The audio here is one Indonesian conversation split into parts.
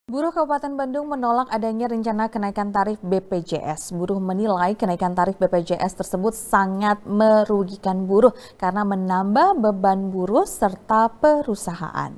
Buruh Kabupaten Bandung menolak adanya rencana kenaikan tarif BPJS. Buruh menilai kenaikan tarif BPJS tersebut sangat merugikan buruh karena menambah beban buruh serta perusahaan.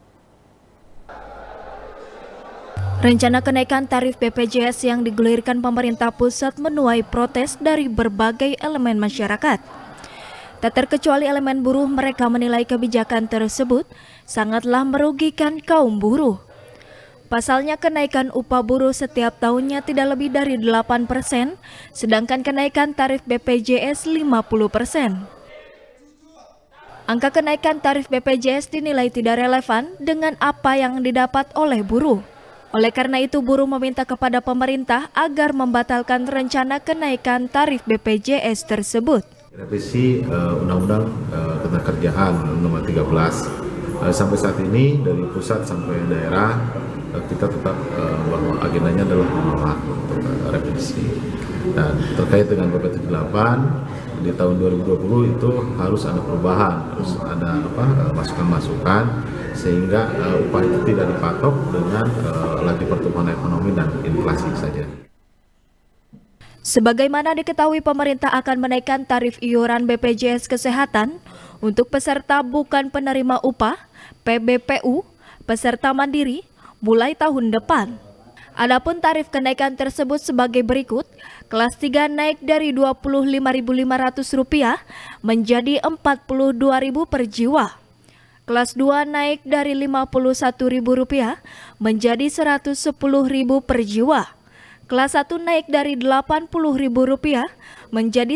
Rencana kenaikan tarif BPJS yang digulirkan pemerintah pusat menuai protes dari berbagai elemen masyarakat. Tak terkecuali elemen buruh, mereka menilai kebijakan tersebut sangatlah merugikan kaum buruh. Pasalnya kenaikan upah buruh setiap tahunnya tidak lebih dari 8%, sedangkan kenaikan tarif BPJS 50%. Angka kenaikan tarif BPJS dinilai tidak relevan dengan apa yang didapat oleh buruh. Oleh karena itu, buruh meminta kepada pemerintah agar membatalkan rencana kenaikan tarif BPJS tersebut. Revisi Undang-Undang Ketenagakerjaan Nomor 13. Sampai saat ini dari pusat sampai daerah kita tetap bahwa agendanya adalah menolak untuk revisi. Dan terkait dengan PP 78 di tahun 2020 itu harus ada perubahan, harus ada masukan-masukan sehingga upah itu tidak dipatok dengan laju pertumbuhan ekonomi dan inflasi saja. Sebagaimana diketahui, pemerintah akan menaikkan tarif iuran BPJS Kesehatan untuk peserta bukan penerima upah (PBPU) peserta mandiri mulai tahun depan. Adapun tarif kenaikan tersebut sebagai berikut: kelas 3 naik dari Rp25.500 menjadi Rp42.000 per jiwa. Kelas 2 naik dari Rp51.000 menjadi Rp110.000 per jiwa. Kelas 1 naik dari Rp80.000 menjadi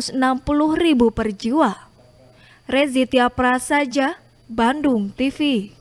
Rp160.000 per jiwa. Rezitia Prasaja, Bandung TV.